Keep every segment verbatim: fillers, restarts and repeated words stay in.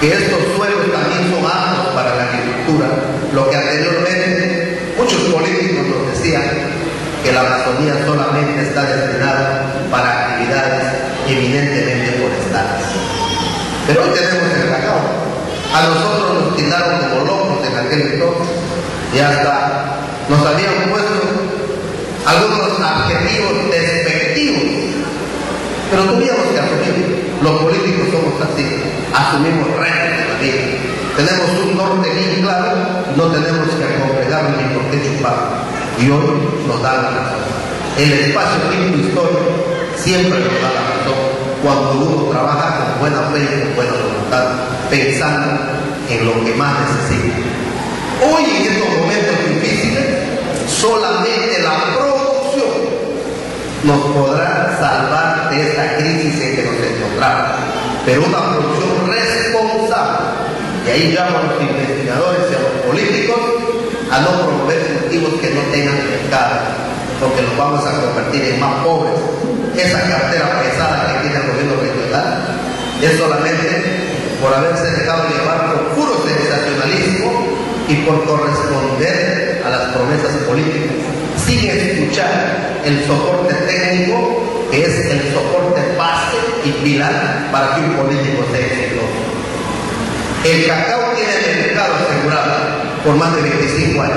que estos suelos también son aptos para la agricultura, lo que anteriormente muchos políticos nos decían que la Amazonía solamente está destinada para actividades eminentemente forestales. Pero hoy tenemos el cacao. A nosotros nos tildaron como locos en aquel entonces y hasta nos habían puesto algunos adjetivos despectivos. Pero teníamos que asumir. Los políticos somos así, asumimos retos de la vida. Tenemos un norte bien claro, no tenemos que acomplejarnos ni por qué chupar. Y hoy nos da la razón. El espacio-tiempo histórico siempre nos da la razón cuando uno trabaja con buena fe y con buena voluntad, pensando en lo que más necesita. Hoy, en estos momentos difíciles, solamente la producción nos podrá salvar de esta crisis en que nos encontramos, pero una producción responsable. Y ahí llamo a los investigadores y a los políticos a no promover cultivos que no tengan mercado, porque los vamos a convertir en más pobres. Esa cartera pesada que tiene el gobierno regional es solamente por haberse dejado llevar por puro sensacionalismo y por corresponder a las promesas políticas, sin escuchar el soporte técnico, que es el soporte base y pilar para que un político sea exitoso. El cacao tiene mercado asegurado por más de veinticinco años.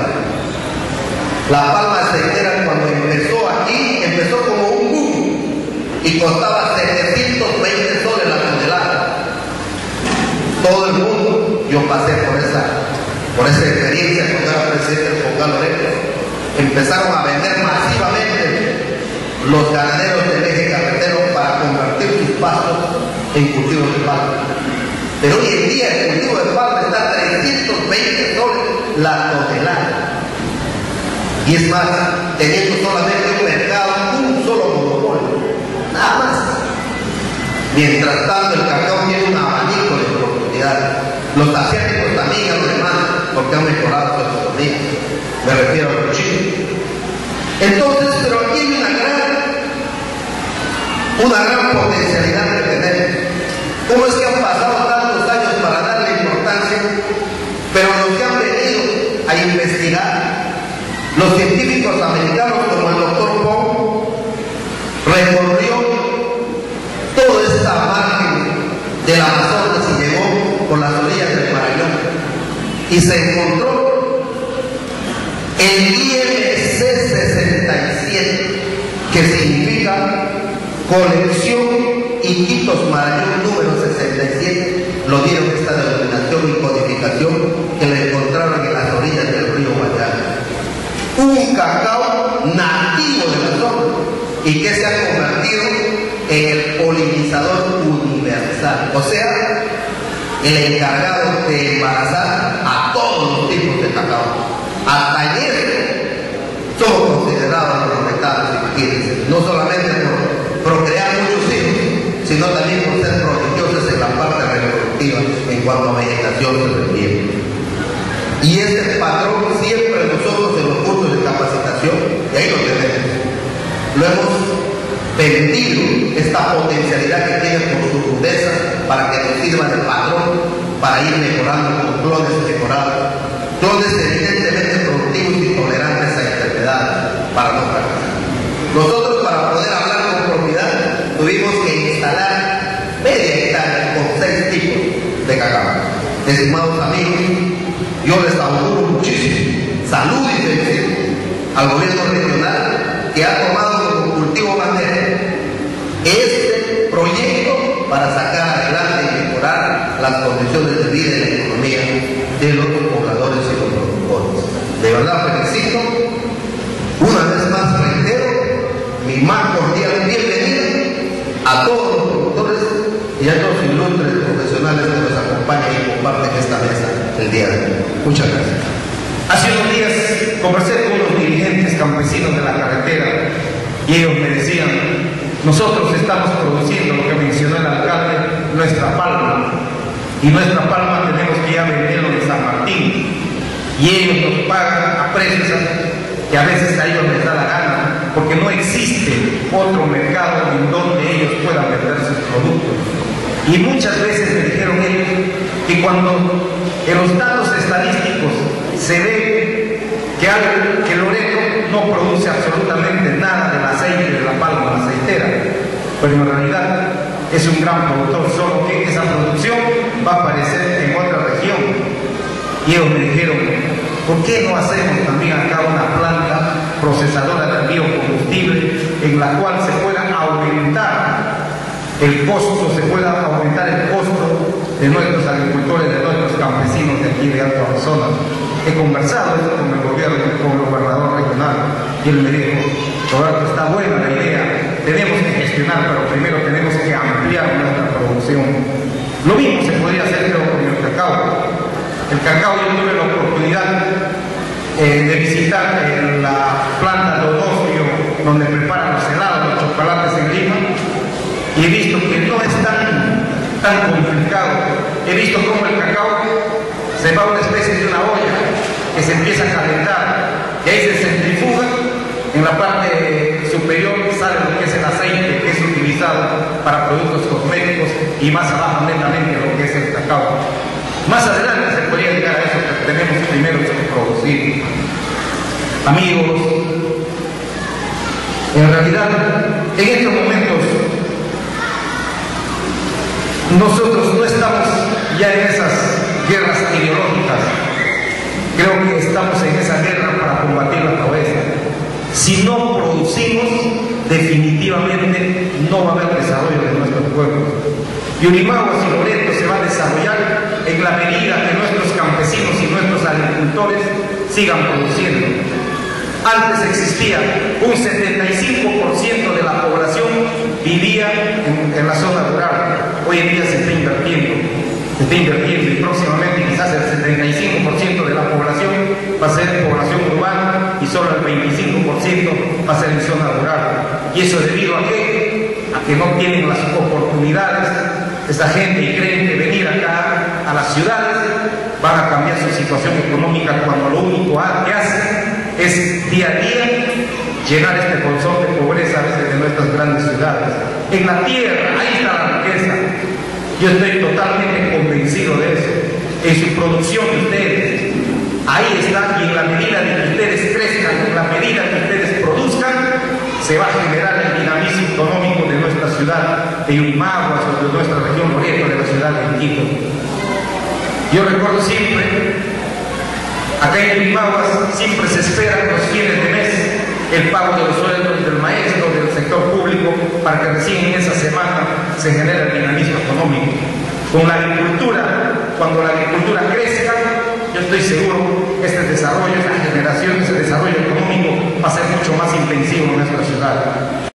La palma aceitera, cuando empezó aquí, empezó como un boom y costaba setecientos veinte soles la tonelada. Todo el mundo, yo pasé por esa, por esa experiencia cuando era presidente del Focal Loreto, empezaron a vender masivamente los ganaderos del eje carretero para convertir sus pastos en cultivos de palma. Pero hoy en día el cultivo de palma está a trescientos veinte soles la tonelada. Y es más, teniendo solamente un mercado, un solo monopolio, nada más. Mientras tanto, el cacao tiene un abanico de oportunidades. Los asiáticos también y los demás, porque han mejorado su economía. Me refiero a los chinos. Entonces, pero aquí hay una gran, una gran potencialidad que tenemos. ¿Cómo es que han pasado tantos años para darle importancia? Pero los que han venido a investigar, los científicos americanos como el doctor Pong, recorrió toda esta margen del Amazonas y llegó por las orillas del Marañón y se encontró el I M C sesenta y siete, que significa colección Iquitos Marañón número sesenta y siete. Lo dieron esta denominación y codificación que la encontraron en las orillas del río Guayana. Un cacao nativo de la zona y que se ha convertido en el polinizador universal, o sea, el encargado de embarazar a todos los tipos de cacao. Hasta en esto somos considerados los metales, imagínense, no solamente por procrear muchos hijos, sino también por ser prodigiosos en la parte reproductiva en cuanto a vegetación se refiere. Y este patrón siempre nosotros en los cursos de capacitación, y ahí lo tenemos, lo hemos vendido, esta potencialidad que tiene por su rudeza, para que nos sirva de patrón, para ir mejorando con clones mejorados, clones evidentemente productivos y tolerantes a enfermedades, para no fracasar. Nosotros, para poder hablar con propiedad, tuvimos que instalar media hectárea con seis tipos de cacao. Estimados amigos, yo les auguro muchísimo salud y felicidad al gobierno regional, que ha tomado como cultivo bandera este proyecto para sacar adelante y mejorar las condiciones de vida y la economía de los pobladores y los productores. De verdad felicito, una vez más reitero mi más cordial bienvenida a todos los productores y a los ilustres profesionales que nos acompañan y comparten esta mesa el día de hoy. Muchas gracias. Hace unos días conversé con unos dirigentes campesinos de la carretera y ellos me decían: nosotros estamos produciendo, lo que mencionó el alcalde, nuestra palma, y nuestra palma tenemos que ir a venderlo de San Martín, y ellos nos pagan a precios que a veces a ellos les da la gana, porque no existe otro mercado en donde ellos puedan vender sus productos. Y muchas veces me dijeron ellos que que cuando en los datos estadísticos se ve que, algo, que Loreto no produce absolutamente nada del aceite de la palma aceitera, pero en realidad es un gran productor, solo que esa producción va a aparecer en otra región. Y ellos me dijeron, ¿por qué no hacemos también acá una planta procesadora de biocombustible en la cual se pueda aumentar el costo, se pueda aumentar el costo de nuestros agricultores, de nuestros campesinos de aquí de Alto Amazonas? He conversado esto con el gobierno, con el gobernador regional, y él me dijo, Roberto, está buena la idea, tenemos que gestionar, pero primero tenemos que ampliar nuestra producción. Lo mismo se podría hacer pero con el cacao. El cacao, yo tuve la oportunidad eh, de visitar eh, la planta de Odosio, donde preparan los helados, los chocolates en Lima, y he visto que no es tan, tan complicado. He visto cómo el cacao se va a una especie de una olla que se empieza a calentar, y ahí se centrifuga, en la parte superior sale lo que es el aceite que es utilizado para productos cosméticos, y más abajo netamente lo que es el cacao. Más adelante se podría llegar a eso, pero tenemos primero que producir. Amigos, en realidad, en estos momentos, nosotros no estamos ya en esas guerras ideológicas. Creo que estamos en esa guerra para combatir la pobreza. Si no producimos, definitivamente no va a haber desarrollo de nuestros pueblos. Yurimaguas y Loreto se va a desarrollar en la medida que nuestros campesinos y nuestros agricultores sigan produciendo. Antes existía un setenta y cinco por ciento de la población vivía en, en la zona rural. Hoy en día se está invirtiendo, se está invirtiendo y próximamente quizás el setenta y cinco por ciento de la población va a ser población urbana y solo el veinticinco por ciento va a ser en zona rural. ¿Y eso debido a qué? A que no tienen las oportunidades esta gente y creen que venir acá a las ciudades van a cambiar su situación económica, cuando lo único que hacen es día a día llenar este bolsón de pobreza a veces de nuestras grandes ciudades. En la tierra, ahí está la riqueza. Yo estoy totalmente convencido de eso. En su producción de ustedes, ahí está, y en la medida de que ustedes crezcan, en la medida que ustedes produzcan, se va a generar el dinamismo económico de nuestra ciudad de Yurimaguas o de nuestra región Loreto, de la ciudad de Quito. Yo recuerdo siempre, acá en Yurimaguas siempre se espera los fines de mes el pago de los sueldos del maestro, del sector público, para que recién en esa semana se genere el dinamismo económico. Con la agricultura, cuando la agricultura crezca, yo estoy seguro que este desarrollo, esta generación, ese desarrollo económico va a ser mucho más intensivo en nuestra ciudad.